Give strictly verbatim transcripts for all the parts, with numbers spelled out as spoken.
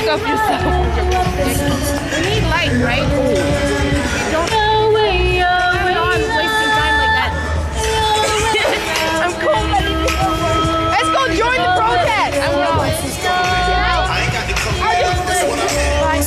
up yourself. We need light, right? Don't turn it on wasting time like that. I'm cool, buddy. Let's go join the protest. I'm going. I ain't got the cook. That's what I'm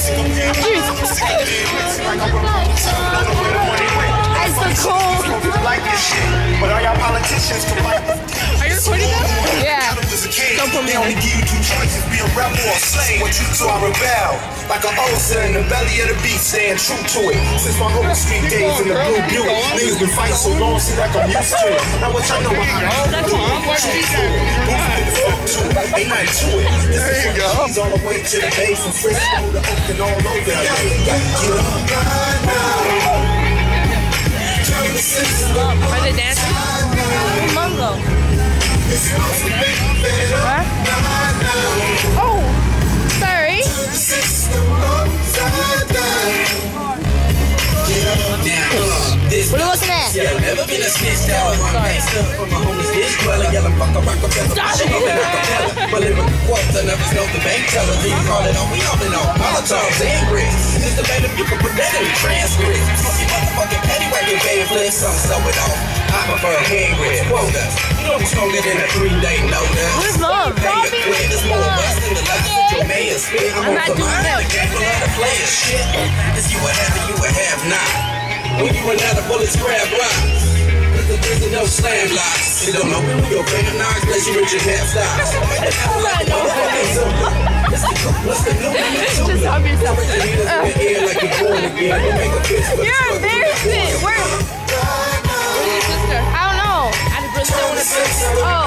It's so cool. like this shit, but all y'all politicians can like this. Are you recording them? Yeah. Don't put me on. They give you two choices, be a rebel or a slave. What you so I rebel. Like an ulcer in the belly of the beast, staying true to it. Since my holy street days in the blue Buick, niggas been fighting so long, see like I'm used to it. Now what y'all know behind it? Ain't nothing to it. There you go. He's all the way to the base and Frisco to Oakland all over. Get up now. Are they dancing? Mungo. What? Oh, sorry. What are you looking at? Yeah, never been a snitch down. Gangsta from my homies, bitch. Dweller, yellow, fuck a rock, a feather. She go back like a feather. But in the quarter, never snow the bank teller. Then you call it on, we all in on Molotovs and grits. It's the band if you can put that in the transcript. Fuck your motherfucking petty wagon, baby, flex, some sew it off. I prefer hand grips, quotas. You know we stronger than a three-day notice. Where's love? Pay the quit, it's more bust than the last that your man spit. I'm on the line in the game, but let the players shit. It's you would have and you would have not. When you run out of bullets, grab rocks. There's no slam locks. It don't open with your finger knocks, unless you rich and half stocks. Just help yourself. You're embarrassing. Where? Where's your sister? I don't know. I just don't want to. Oh.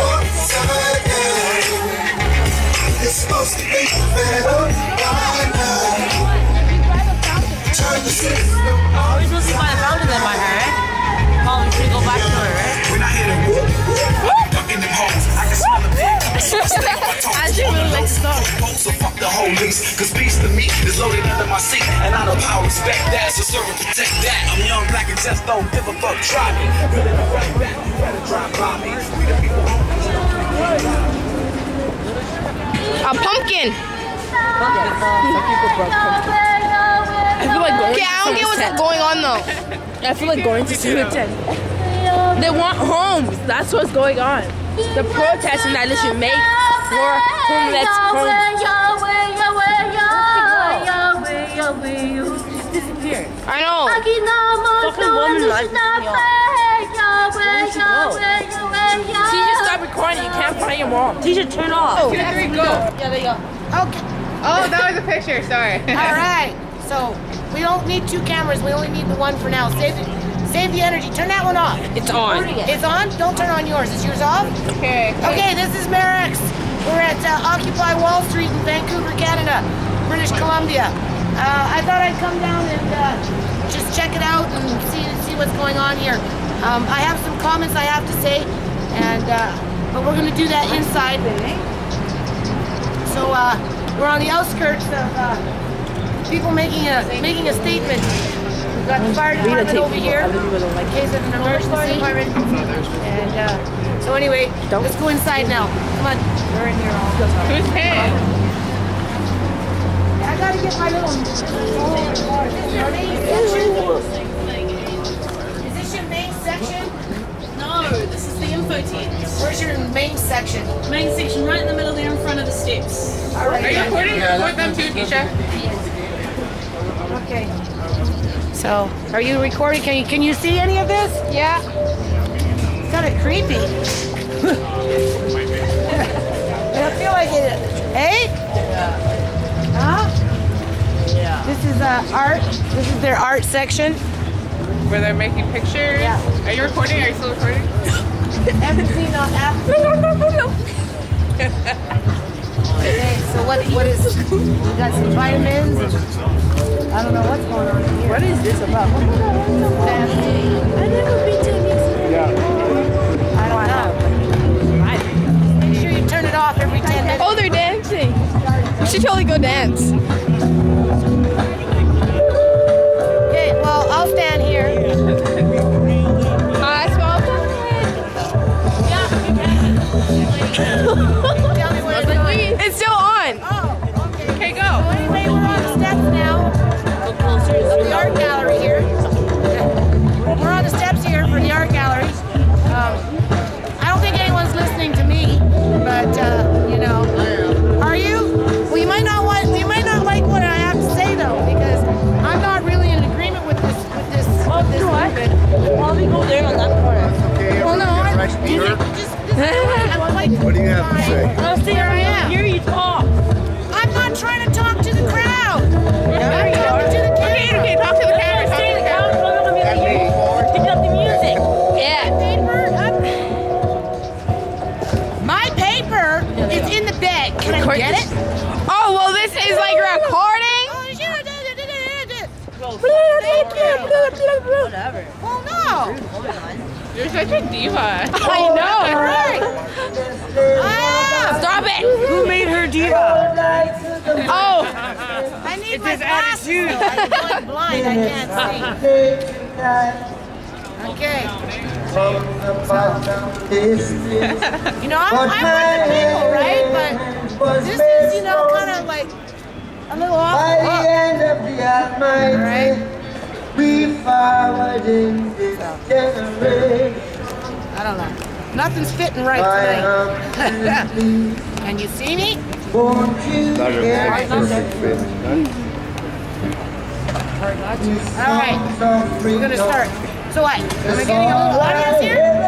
It's supposed to be better by now. Turn the system. We're supposed to find a fountain in my hair, right? Mom, we should go back to her, right? When I hear them whoop, whoop, duck in them holes, I can smell the big. I should really like to start. So fuck the whole lease, cause peace to me is loaded under my seat, and I know how to respect that, so serve and protect that. I'm young, black, and just don't give a fuck, try me. Really, right back, you better drive by me. We the people A pumpkin. I feel like going Okay, I don't get what's going on though. I feel like going to see the tent. They want homes. That's what's going on. The protesting that they should make more homeless homes. Just disappeared. I know. Fucking woman life is me off. Where should go? Teacher, stop recording. You can't find your mom. Teacher, turn off. Oh. Two, three, go. Yeah, there you go. Okay. Oh, that was a picture. Sorry. All right. So we don't need two cameras. We only need the one for now. Save it. Save the energy. Turn that one off. It's on. It's on? Don't turn on yours. Is yours off? Okay. Okay, this is Merrick's. We're at uh, Occupy Wall Street in Vancouver, Canada, British Columbia. Uh, I thought I'd come down and uh, just check it out and see see what's going on here. Um, I have some comments I have to say, and uh, but we're going to do that inside. So uh, we're on the outskirts of uh, people making a making a statement. We've got the fire department over here in case of an emergency. And uh, so anyway, let's go inside now. Come on. We're in here all the time. Who's paying? I gotta get my little main section. Is this your main section? No, this is the info tent. Where's your main section? Main section right in the middle there in front of the steps. All right. Are you recording? Record them too, Keisha. Okay. So, are you recording? Can you can you see any of this? Yeah. It's kind of creepy. I feel like it. Hey? Huh? Yeah. This is uh, art. This is their art section. Where they're making pictures. Yeah. Are you recording? Are you still recording? Everything on app. Okay, so what what is? We got some vitamins. I don't know what's going on in here. What is this about? Fancy. I never been to a museum. I don't know. Make sure you turn it off every ten minutes. Oh, they're dancing. We should totally go dance. Okay, well, I'll stand here. I smell Tell me where it's going. It's still on. Oh, okay. Okay, go. anyway, we're on the steps now of the art gallery here. We're on the steps here for the art gallery. Um, I don't think anyone's listening to me, but uh, you know, are you? Well, you might not want, you might not like what I have to say though, because I'm not really in agreement with this, with this, with this movement. Why don't we go there on that corner? Well, no, I just, just I'm like, What do you have to say? I'll stay Here I around am. here, you talk. I'm not trying to talk to the crowd. I'm talking to the Okay, camera. okay, talk to the camera. Talk to the camera. Pick up the music. Yeah. Paper up. My paper is in the bag. Can I get it? Oh, well, this is like recording. Oh, sure. Thank Whatever. Well, no. You're such a diva. I know, right? Ah, Stop it. Who made her diva? Oh, I need my glasses. I'm going blind. I can't see. Okay. You know, I'm, I'm with the people, right? But this is, you know, kind of like a little off the By the end of the Almighty, right? we forward in this generation. I don't know. Nothing's fitting right I tonight. am Can you see me? won't you hear All right. We're gonna start. So what? Am I getting a little audience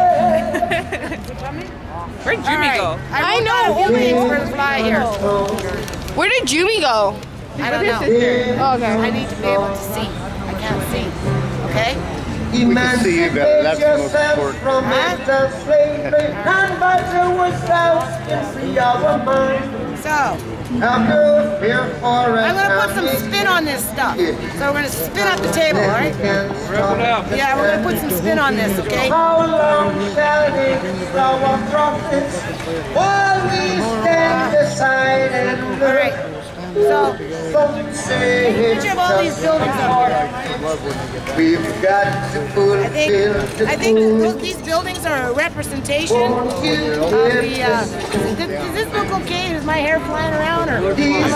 here? where'd All Jimmy right. go? I, I know. A few things for the fly here. Where did Jimmy go? I don't know. Oh, okay. I need to be able to see. I can't see. Okay? We can see you, but that's the most yourself important. from mental slavery, and battle ourselves can free our mind. So, Now go fear for I'm gonna put some spin on this stuff. So we're gonna spin up the table, all right? Yeah, we're gonna put some spin on this, okay? How long shall they keep our prophets while we stand aside and All right. So, some say picture of all these buildings up here. we've got to fulfill I think the I think that those, these buildings are a representation of the. Uh, is, it, does this look okay? Is my hair flying around, or am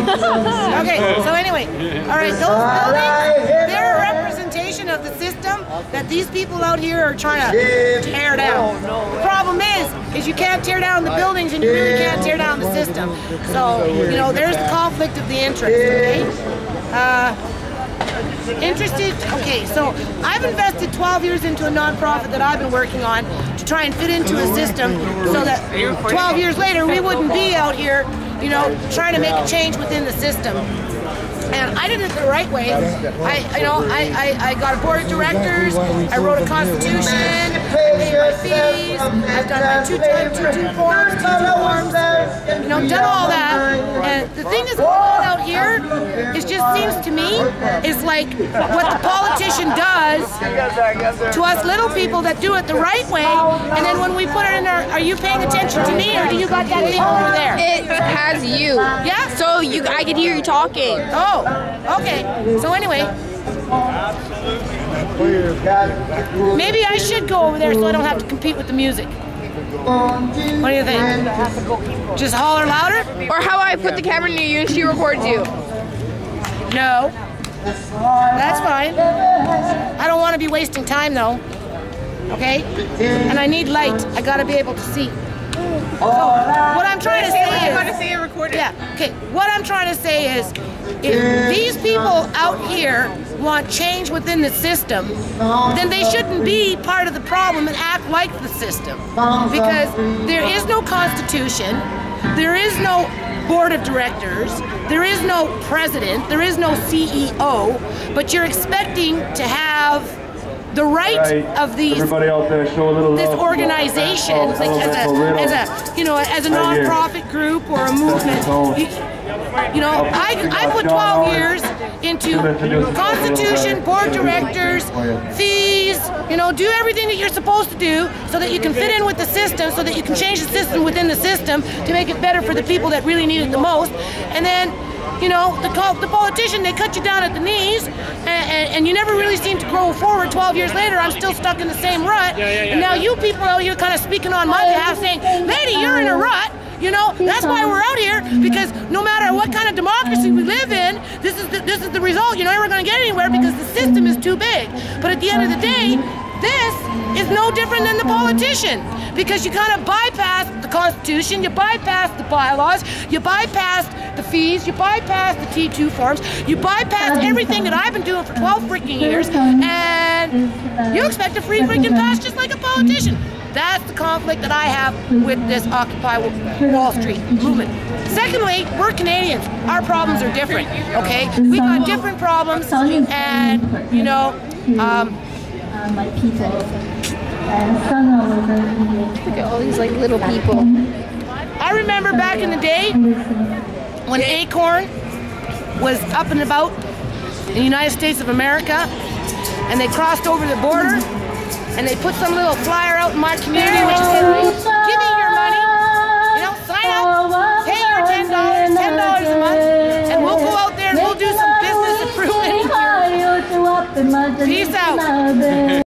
I okay? Okay. So anyway, all right. Those buildings, they're a representation of the system that these people out here are trying to tear down. The problem is, is you can't tear down the buildings, and you really can't tear down the system. So you know, there's the conflict of the interest. Okay. Uh, Interested? Okay, so I've invested twelve years into a nonprofit that I've been working on to try and fit into a system so that twelve years later we wouldn't be out here, you know, trying to make a change within the system. And I did it the right way. I, you know, I, I, I got a board of directors, I wrote a constitution, I paid my fees, I've done my two time two two forms, two two forms, you know, done all that. And the thing that's going on out here, it just seems to me, is like what the politician does to us little people that do it the right way, and then when we put it in our, are you paying attention to me, or do you got that thing over there? It has you. Yeah? So you, I can hear you talking. Oh, okay. So anyway, maybe I should go over there so I don't have to compete with the music. What do you think? Just holler louder? Or how I put the camera near you and she records you. No. That's fine. I don't want to be wasting time though. Okay? And I need light. I gotta be able to see. So, what I'm trying to say I is, want to see it recorded. yeah, okay, what I'm trying to say is, if these people out here want change within the system, then they shouldn't be part of the problem and act like the system. Because there is no constitution, there is no board of directors, there is no president, there is no C E O, but you're expecting to have the right, right of these everybody out there show a little this love. organization Oh, like as a as a you know as a right nonprofit group or a movement. You, you know, I I put twelve years into constitution, board directors, fees, you know, do everything that you're supposed to do so that you can fit in with the system, so that you can change the system within the system to make it better for the people that really need it the most. And then, you know, the, the politician, they cut you down at the knees, and, and, and you never really seem to grow forward. twelve years later, I'm still stuck in the same rut. And now you people out here kind of speaking on my behalf saying, lady, you're in a rut, You know, that's why we're out here, because no matter what kind of democracy we live in, this is the, this is the result. You're never going to get anywhere because the system is too big. But at the end of the day, this is no different than the politician, because you kind of bypass the Constitution, you bypass the bylaws, you bypass the fees, you bypass the T two forms, you bypass everything that I've been doing for twelve freaking years, and you expect a free freaking pass just like a politician. That's the conflict that I have with this Occupy Wall Street movement. Secondly, we're Canadians. Our problems are different, okay? We've got different problems, and, you know, um, my people. Look at all these like little people. I remember back in the day when Acorn was up and about in the United States of America, and they crossed over the border, and they put some little flyer out in my community which said, give me your money, you know, sign up, pay your ten dollars, ten dollars a month, and we'll go out there and we'll do some business improvement here. Peace out.